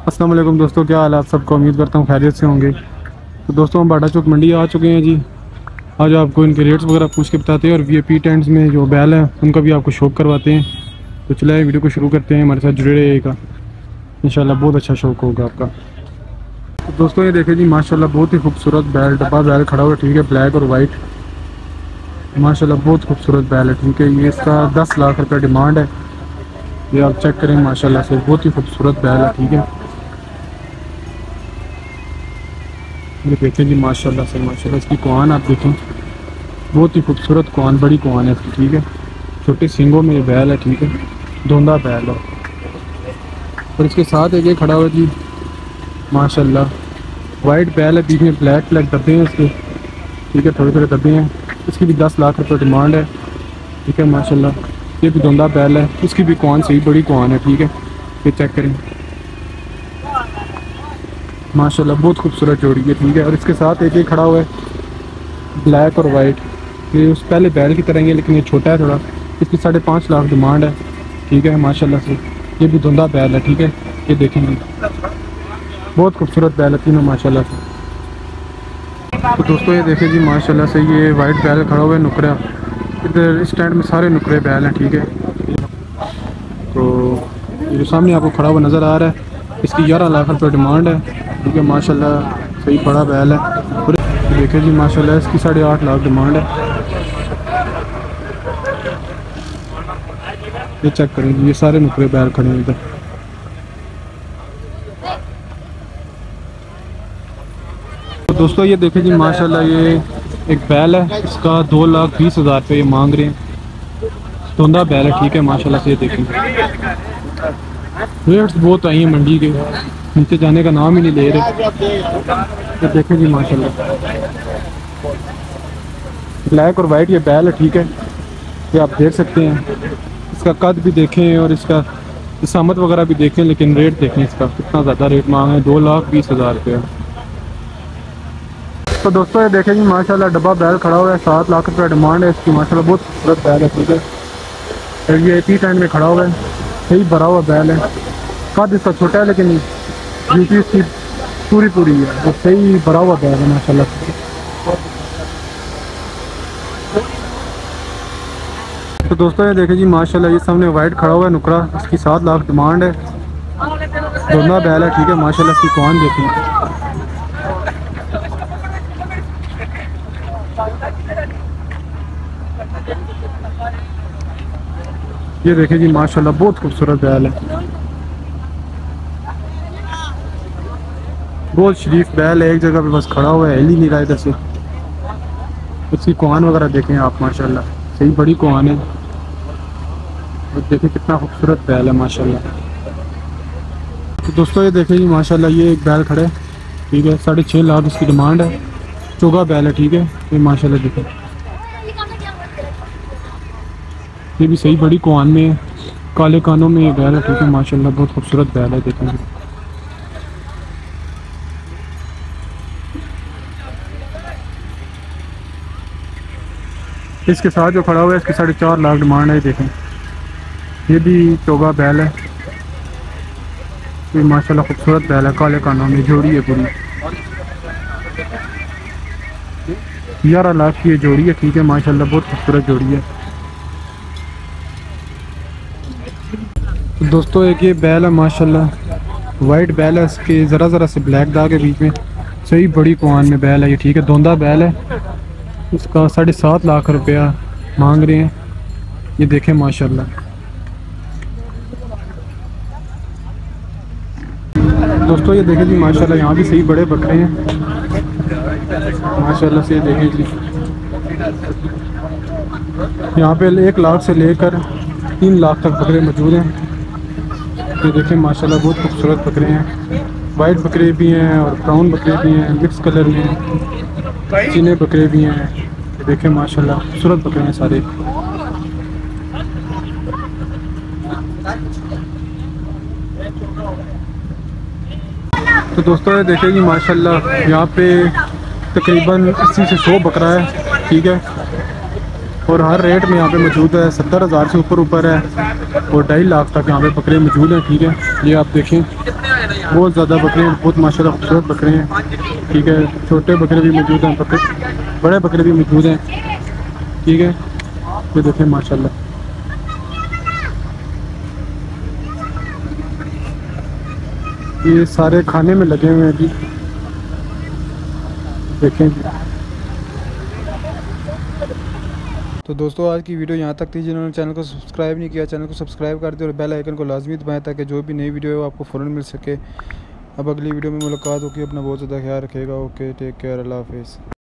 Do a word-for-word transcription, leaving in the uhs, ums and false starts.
अस्सलाम वालेकुम दोस्तों, क्या हाल है आप सबको। उम्मीद करता हूँ खैरियत से होंगे। तो दोस्तों हम बाटा चौक मंडी आ चुके हैं जी। आज आपको इनके रेट्स वगैरह पूछ के बताते हैं और वीआईपी टेंट्स में जो बैल हैं उनका भी आपको शौक करवाते हैं। तो चलिए वीडियो को शुरू करते हैं, हमारे साथ जुड़े रहिएगा, इंशाल्लाह बहुत अच्छा शौक होगा आपका। तो दोस्तों ये देखें जी, माशाल्लाह बहुत ही खूबसूरत बैल, डब्बा बैल खड़ा हुआ है, ठीक है, ब्लैक और वाइट। माशाल्लाह बहुत खूबसूरत बैल है, ठीक है। ये इसका दस लाख रुपये डिमांड है। ये आप चेक करें, माशाल्लाह से बहुत ही खूबसूरत बैल है, ठीक है। ये देखें जी, माशाल्लाह से माशाल्लाह इसकी कुआन आप देखें, बहुत ही खूबसूरत कुआन, बड़ी कुआन है इसकी, ठीक है। छोटे सींगों में ये बैल है, ठीक है, धुंधा बैल है। और इसके साथ एक ये खड़ा हुआ जी, माशाल्लाह वाइट बैल है, बीच में ब्लैक ब्लैक डब्बे हैं इसके, ठीक है, थोड़े थोड़े डब्बे हैं। इसकी भी दस लाख रुपये डिमांड है, ठीक है। माशाल्लाह ये भी धुंधा बैल है, इसकी भी कुआन सही बड़ी कुआन है, ठीक है। ये चेक करें, माशाल्लाह बहुत खूबसूरत जोड़ी है, ठीक है। और इसके साथ एक एक खड़ा हुआ है ब्लैक और वाइट, ये उस पहले बैल की तरह ही है लेकिन ये छोटा है थोड़ा। इसकी साढ़े पाँच लाख डिमांड है, ठीक है। माशाल्लाह से ये भी धुंधा बैल है, ठीक है। ये देखेंगे बहुत खूबसूरत बैल है तीनों माशाल्लाह से। तो दोस्तों ये देखें जी, माशाल्लाह से ये वाइट बैल खड़ा हुआ है नुकरा। इधर इस स्टैंड में सारे नुकरे बैल हैं, ठीक है। तो ये सामने आपको खड़ा हुआ नज़र आ रहा है, इसकी ग्यारह लाख रुपये डिमांड है, ठीक है। माशाल्लाह सही बड़ा बैल है। और देखें जी, माशाल्लाह इसकी साढ़े आठ लाख डिमांड है। ये चेक करें, ये सारे नुकरे बैल खड़े हैं इधर। तो दोस्तों ये देखें जी, माशाल्लाह ये एक बैल है, इसका दो लाख बीस हज़ार रुपये ये मांग रहे हैं। धुंधा बैल है, ठीक है। माशाल्लाह से ये देखें, रेट्स बहुत आई हैं मंडी के, नीचे जाने का नाम ही नहीं ले रहे। ये देखें जी, माशाल्लाह ब्लैक और वाइट ये बैल है, ठीक है। ये आप देख सकते हैं, इसका कद भी देखें और इसका इसामत वगैरह भी देखें, लेकिन रेट देखें इसका कितना ज़्यादा रेट मांगा है, दो लाख बीस हज़ार रुपये। तो दोस्तों ये देखें जी, माशाल्लाह डब्बा बैल खड़ा हुआ है, सात लाख रुपये डिमांड है इसकी। माशाल्लाह बहुत खूबसूरत बैल है, ठीक है। और ये पी टाइम में खड़ा हुआ है, सही भरा हुआ बैल है। कद इसका छोटा है लेकिन ड्यूटी इसकी पूरी पूरी है, और सही भरा हुआ बैल है माशाल्लाह। तो दोस्तों ये देखें जी, माशाल्लाह ये सामने वाइट खड़ा हुआ है नुकरा, इसकी सात लाख डिमांड है। दोनों बैल है, ठीक है। माशाल्लाह इसकी कुआन देखें, ये देखें जी, माशाल्लाह बहुत खूबसूरत बैल है, बहुत शरीफ बैल है। एक जगह पे बस खड़ा हुआ है, हिल ही नहीं रहा इधर से। उसकी कुआन वगैरह देखें आप, माशाल्लाह सही बड़ी कुआन है। और देखें कितना खूबसूरत बैल है माशाल्लाह। तो दोस्तों ये देखें जी, माशाल्लाह ये एक बैल खड़े, ठीक है, साढ़े छः लाख इसकी डिमांड है। चोगा बैल है, ठीक है। ये माशाल्लाह देखें, ये भी सही बड़ी कुआन में है, काले कानों में ये बैल है, ठीक है। माशाल्लाह बहुत खूबसूरत बैल है, देखेंगे। इसके साथ जो खड़ा हुआ है इसकी साढ़े चार लाख डिमांड है, देखें। ये भी चोगा बैल है, ये माशाल्लाह खूबसूरत बैल है, काले कानों में जोड़ी है पूरी। ग्यारह लाख की ये जोड़ी है, ठीक है। माशाल्लाह बहुत खूबसूरत जोड़ी है। तो दोस्तों एक ये बैल है, माशाल्लाह वाइट बैल है, इसके ज़रा ज़रा से ब्लैक दाग है बीच में, सही बड़ी कुआन में बैल है ये, ठीक है। धुंधा बैल है, इसका साढ़े सात लाख रुपया मांग रहे हैं। ये देखें माशाल्लाह, दोस्तों ये देखें जी, माशाल्लाह यहाँ भी सही बड़े बकरे हैं माशाल्लाह से। ये देखें जी, यहाँ पे एक लाख से लेकर तीन लाख तक बकरे मौजूद हैं। ये देखें माशाल्लाह बहुत खूबसूरत बकरे हैं, वाइट बकरे भी हैं और ब्राउन बकरे भी हैं, मिक्स कलर में चीने बकरे भी हैं। ये देखें माशाल्लाह खूबसूरत बकरे हैं सारे। तो दोस्तों ये देखें जी, माशाल्लाह यहाँ पे तकरीबन अस्सी से सौ बकरा है, ठीक है। और हर रेट में यहाँ पे मौजूद है, सत्तर हज़ार से ऊपर ऊपर है और ढाई लाख तक यहाँ पे बकरे मौजूद हैं, ठीक है। ये आप देखें बहुत ज़्यादा बकरे हैं, बहुत माशाल्लाह खूबसूरत बकरे हैं। ठीक है, छोटे बकरे भी मौजूद हैं, बकरे बड़े बकरे भी मौजूद हैं। ठीक है, ये देखें माशाल्लाह। ये सारे खाने में लगे हुए हैं अभी, देखें। तो दोस्तों आज की वीडियो यहाँ तक थी। जिन्होंने चैनल को सब्सक्राइब नहीं किया, चैनल को सब्सक्राइब कर दे और बेल आइकन को लाजमी दबाएं ताकि जो भी नई वीडियो है वो आपको फ़ौरन मिल सके। अब अगली वीडियो में मुलाकात होगी। अपना बहुत ज़्यादा ख्याल रखेगा। ओके, टेक केयर, अल्लाह हाफिज़।